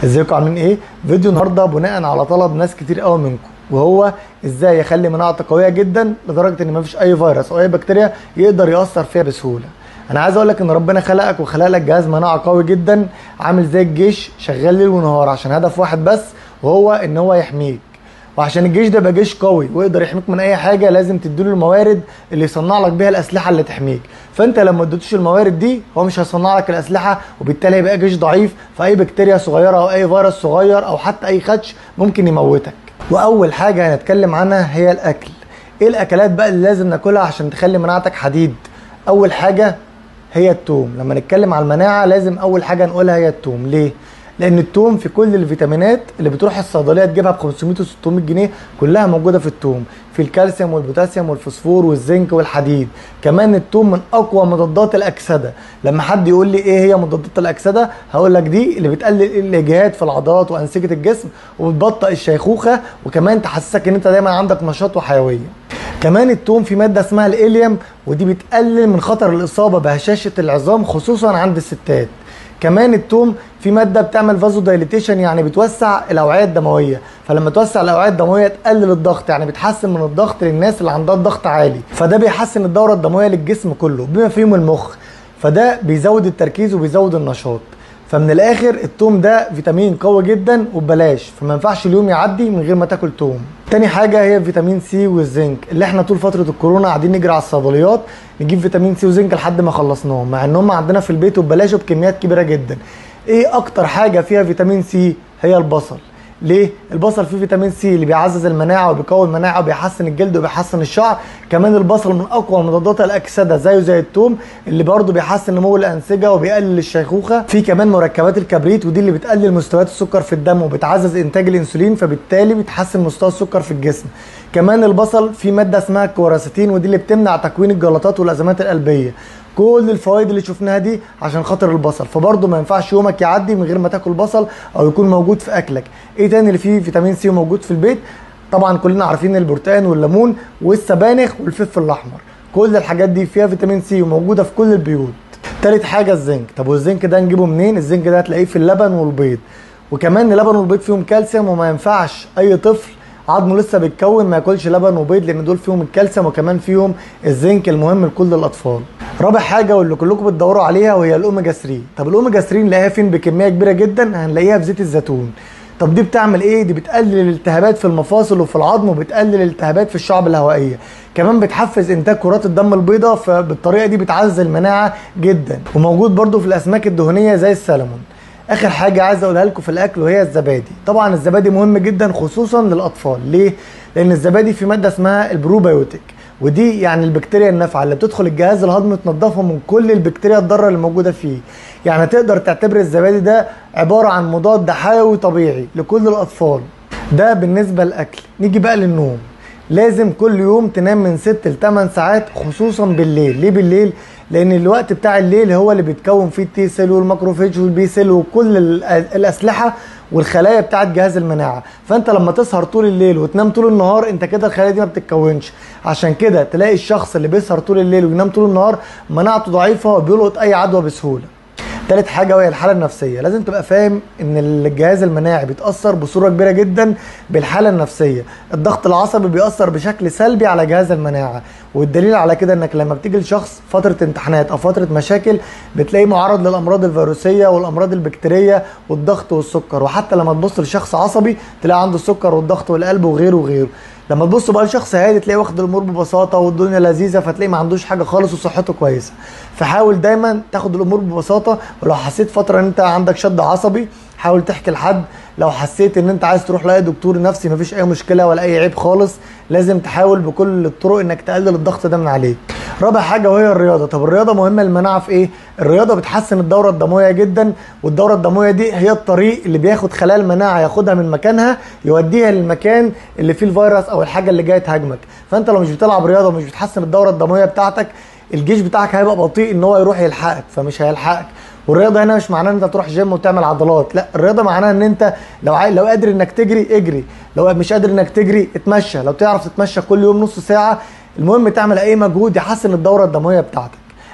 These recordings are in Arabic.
ازيكم عاملين ايه؟ فيديو النهارده بناء على طلب ناس كتير قوي منكم، وهو ازاي اخلي مناعتي قويه جدا لدرجه ان مفيش اي فيروس او اي بكتيريا يقدر ياثر فيها بسهوله. انا عايز اقول لك ان ربنا خلقك وخلق لك جهاز مناعه قوي جدا عامل زي الجيش شغال ليل ونهار عشان هدف واحد بس، وهو ان هو يحميك. وعشان الجيش ده يبقى جيش قوي ويقدر يحميك من اي حاجه لازم تديله الموارد اللي يصنع لك بيها الاسلحه اللي تحميك. فانت لما ما اديتوش الموارد دي هو مش هيصنع لك الاسلحه، وبالتالي هيبقى جيش ضعيف فاي بكتيريا صغيره او اي فيروس صغير او حتى اي خدش ممكن يموتك. واول حاجه هنتكلم عنها هي الاكل. ايه الاكلات بقى اللي لازم ناكلها عشان تخلي مناعتك حديد؟ اول حاجه هي التوم. لما نتكلم على المناعه لازم اول حاجه نقولها هي التوم. ليه؟ لان التوم في كل الفيتامينات اللي بتروح الصيدليه تجيبها ب 500 و 600 جنيه كلها موجوده في التوم، في الكالسيوم والبوتاسيوم والفوسفور والزنك والحديد. كمان التوم من اقوى مضادات الاكسده. لما حد يقول لي ايه هي مضادات الاكسده هقول لك دي اللي بتقلل الاجهاد في العضلات وانسجه الجسم وبتبطئ الشيخوخه، وكمان تحسسك ان انت دايما عندك نشاط وحيويه. كمان التوم في ماده اسمها الاليوم، ودي بتقلل من خطر الاصابه بهشاشه العظام خصوصا عند الستات. كمان التوم في ماده بتعمل فازو دايليتيشن، يعني بتوسع الاوعيه الدمويه، فلما توسع الاوعيه الدمويه تقلل الضغط، يعني بتحسن من الضغط للناس اللي عندها الضغط عالي، فده بيحسن الدوره الدمويه للجسم كله بما فيهم المخ، فده بيزود التركيز وبيزود النشاط. فمن الاخر التوم ده فيتامين قوي جدا وببلاش، فما ينفعش اليوم يعدي من غير ما تاكل توم. تاني حاجه هي فيتامين سي والزنك، اللي احنا طول فتره الكورونا قاعدين نجري على الصيدليات نجيب فيتامين سي وزنك لحد ما خلصناهم، مع انهم عندنا في البيت وببلاش وبكميات كبيره جدا. ايه اكتر حاجه فيها فيتامين سي؟ هي البصل. ليه؟ البصل فيه فيتامين سي اللي بيعزز المناعه وبيقوي المناعه وبيحسن الجلد وبيحسن الشعر. كمان البصل من اقوى مضادات الاكسده زيه زي الثوم اللي برضه بيحسن نمو الانسجه وبيقلل الشيخوخه. في كمان مركبات الكبريت، ودي اللي بتقلل مستويات السكر في الدم وبتعزز انتاج الانسولين، فبالتالي بتحسن مستوى السكر في الجسم. كمان البصل فيه ماده اسمها الكوراستين، ودي اللي بتمنع تكوين الجلطات والازمات القلبيه. كل الفوائد اللي شفناها دي عشان خاطر البصل، فبرضه ما ينفعش يومك يعدي من غير ما تاكل بصل او يكون موجود في اكلك. ايه تاني اللي فيه فيتامين سي وموجود في البيت؟ طبعا كلنا عارفين البرتقال والليمون والسبانخ والفلفل الاحمر، كل الحاجات دي فيها فيتامين سي وموجوده في كل البيوت. تالت حاجه الزنك. طب والزنك ده نجيبه منين؟ الزنك ده هتلاقيه في اللبن والبيض، وكمان اللبن والبيض فيهم كالسيوم، وما ينفعش اي طفل عظمه لسه بيتكون ما ياكلش لبن وبيض، لان دول فيهم الكالسيوم وكمان فيهم الزنك المهم لكل الاطفال. رابع حاجه واللي كلكم بتدوروا عليها وهي الاوميجا 3. طب الاوميجا 3 نلاقيها فين بكميه كبيره جدا؟ هنلاقيها في زيت الزيتون. طب دي بتعمل ايه؟ دي بتقلل الالتهابات في المفاصل وفي العظم، وبتقلل الالتهابات في الشعب الهوائيه. كمان بتحفز انتاج كرات الدم البيضاء، فبالطريقه دي بتعزز المناعه جدا. وموجود برده في الاسماك الدهنيه زي السلمون. اخر حاجه عايز اقولها لكم في الاكل وهي الزبادي. طبعا الزبادي مهم جدا خصوصا للاطفال. ليه؟ لان الزبادي في ماده اسمها البروبيوتيك، ودي يعني البكتيريا النافعه اللي بتدخل الجهاز الهضمي تنظفه من كل البكتيريا الضاره اللي موجوده فيه. يعني تقدر تعتبر الزبادي ده عباره عن مضاد حيوي طبيعي لكل الاطفال. ده بالنسبه للاكل. نيجي بقى للنوم. لازم كل يوم تنام من 6 ل 8 ساعات خصوصا بالليل. ليه بالليل؟ لان الوقت بتاع الليل هو اللي بيتكون فيه التي سيل والماكروفيج والبي سيل وكل الاسلحه والخلايا بتاعت جهاز المناعه. فانت لما تسهر طول الليل وتنام طول النهار انت كده الخلايا دي ما بتتكونش. عشان كده تلاقي الشخص اللي بيسهر طول الليل وينام طول النهار مناعته ضعيفه وبيلقط اي عدوى بسهوله. تالت حاجه وهي الحاله النفسيه. لازم تبقى فاهم ان الجهاز المناعي بيتاثر بصوره كبيره جدا بالحاله النفسيه. الضغط العصبي بيأثر بشكل سلبي على جهاز المناعه، والدليل على كده انك لما بتيجي لشخص فتره امتحانات او فتره مشاكل بتلاقيه معرض للامراض الفيروسيه والامراض البكتيريه والضغط والسكر. وحتى لما تبص لشخص عصبي تلاقي عنده السكر والضغط والقلب وغيره وغيره. لما تبص بقى لشخص هادي تلاقيه واخد الامور ببساطه والدنيا لذيذه، فتلاقيه ما عندوش حاجه خالص وصحته كويسه. فحاول دايما تاخد الامور ببساطه، ولو حسيت فتره ان انت عندك شد عصبي حاول تحكي لحد. لو حسيت ان انت عايز تروح لاي دكتور نفسي مفيش اي مشكله ولا اي عيب خالص. لازم تحاول بكل الطرق انك تقلل الضغط ده من عليك. رابع حاجه وهي الرياضه. طب الرياضه مهمه للمناعه في ايه؟ الرياضه بتحسن الدوره الدمويه جدا، والدوره الدمويه دي هي الطريق اللي بياخد خلايا المناعه ياخدها من مكانها يوديها للمكان اللي فيه الفيروس او الحاجه اللي جايه تهاجمك. فانت لو مش بتلعب رياضه ومش بتحسن الدوره الدمويه بتاعتك الجيش بتاعك هيبقى بطيء ان هو يروح يلحقك، فمش هيلحقك. والرياضه هنا مش معناها ان انت تروح جيم وتعمل عضلات، لا، الرياضه معناها ان انت لو قادر انك تجري اجري، لو مش قادر انك تجري اتمشى، لو تعرف تتمشى كل يوم نص ساعه، المهم تعمل اي مجهود يحسن الدوره الدمويه بتاعتك.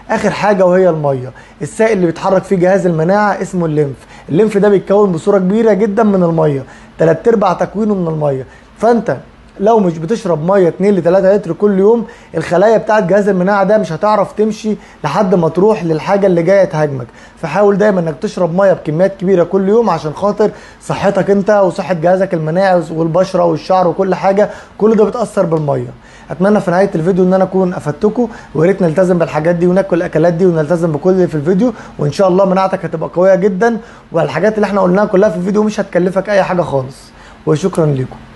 اخر حاجه وهي الميه. السائل اللي بيتحرك فيه جهاز المناعه اسمه الليمف. الليمف ده بيتكون بصوره كبيره جدا من الميه، 3/4 تكوينه من الميه. فانت لو مش بتشرب ميه 2 ل 3 لتر كل يوم، الخلايا بتاعت جهاز المناعه ده مش هتعرف تمشي لحد ما تروح للحاجه اللي جايه تهاجمك. فحاول دايما انك تشرب ميه بكميات كبيره كل يوم عشان خاطر صحتك انت وصحه جهازك المناعي والبشره والشعر وكل حاجه، كل ده بيتاثر بالميه. اتمنى في نهايه الفيديو ان انا اكون افدتكم، ويا ريت نلتزم بالحاجات دي وناكل الاكلات دي ونلتزم بكل اللي في الفيديو، وان شاء الله مناعتك هتبقى قويه جدا، والحاجات اللي احنا قلناها كلها في الفيديو مش هتكلفك اي حاجه خالص. وشكرا لكم.